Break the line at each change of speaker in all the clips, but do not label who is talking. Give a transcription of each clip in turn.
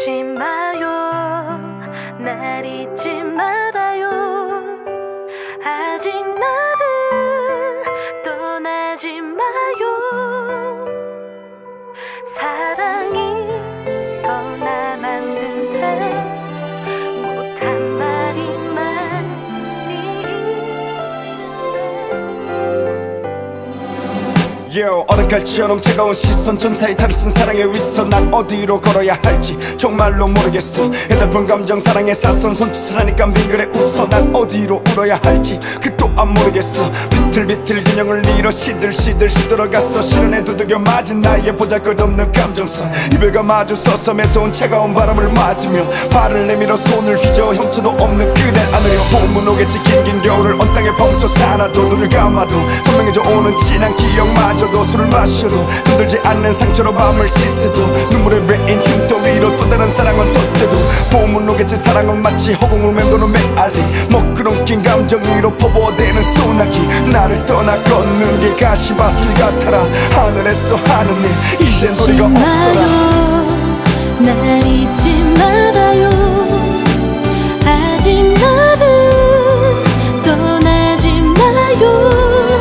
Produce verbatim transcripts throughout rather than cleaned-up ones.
잊지 마요. 날 잊지 말아요. 아직 나를 떠나지 마요. 사랑이 더 남았는데 못한 말이 많이.
Yo, 어른칼처럼 차가운 시선 전사의 탈을 쓴 사랑의 위선. 난 어디로 걸어야 할지 정말로 모르겠어. 해달픈 감정 사랑에 낯선 손짓을 하니까 빙그레 웃어. 난 어디로 울어야 할지 그 또한 모르겠어. 비틀비틀 균형을 잃어 시들시들 시들어갔어. 실현에 두들겨 맞은 나의 보잘것없는 감정선. 이별과 마주서서 매서운 차가운 바람을 맞으며 발을 내밀어 손을 휘저 형체도 없는 그댈 안으려. 봄은 오겠지 긴긴 겨울을 언 땅에 벙쳐 살아도 눈을 감아도 선명해져 오는 진한 기억마저 술을 마셔도 흔들지 않는 상처로 밤을 지새도 눈물에 베인 흉터위로 또 다른 사랑은 덧대도 봄은 오겠지 사랑은 마치 허공을 맴도는 메아리. 먹구름 낀 감정 위로 퍼부어대는 소나기. 나를 떠나 걷는 길 가시밭길 같아라. 하늘에서 하는 일 이젠 소리가 없어라.
날 잊지 말아요. 아직 나를 떠나지 마요.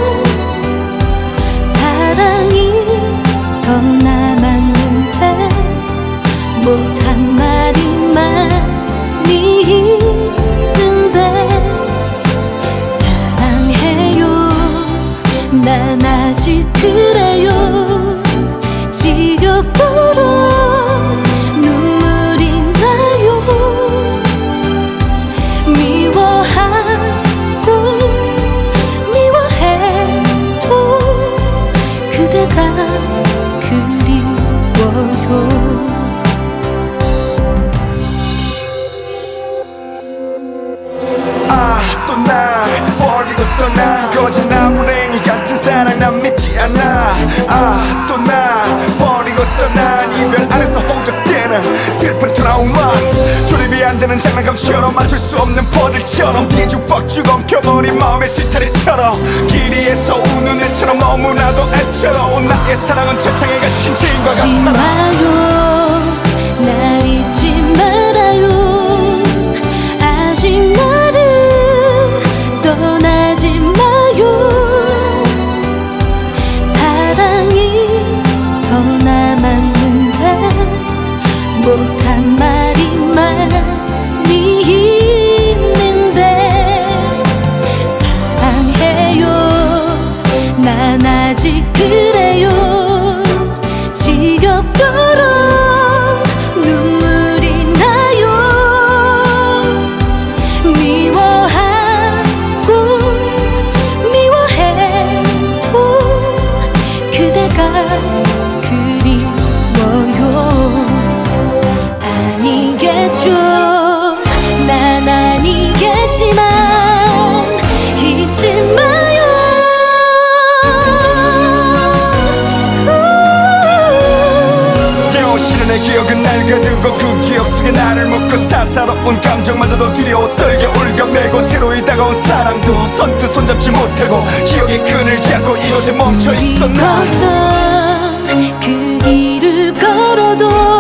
사랑이 더 남았는데 못한 말이 많이 있는데 사랑해요. 난 아직 그래요. 지겹도록 눈물이 나요. 미워하고 미워해도 그대가 그리워요.
아, 또 나 버리고 떠난 거짓 나무랭이 같은 사랑 난 믿지 않아. 아, 또 나 버리고 떠난 이별 안에서 호적되는 슬픈 트라우마. 조립이 안 되는 장난감처럼 맞출 수 없는 퍼즐처럼 뒤죽박죽 엉켜버린 마음의 실타래처럼 길이에서 우는 애처럼 너무나도 애처로운 나의 사랑은 철창에 갇힌 지인과 같아라.
날 잊지 말아요. 아직 나를 떠나지 마요. 사랑이 더 남았는데 못한 말이 많이 있는데 사랑해요. 난 아직 그래요. 지겹도록 눈물이 나요. 미워하고 미워해도 그대가 그리워요. 아니겠죠. 난 아니겠지만 잊지 마요.
내 기억은 낡아들고 그 기억 속에 나를 묻고 사사로운 감정마저도 두려워 떨게 올겨매고 새로이 다가온 사랑도 선뜻 손잡지 못하고 기억의 끈을 잡고 이곳에 멈춰 있었나.
그 길을 걸어도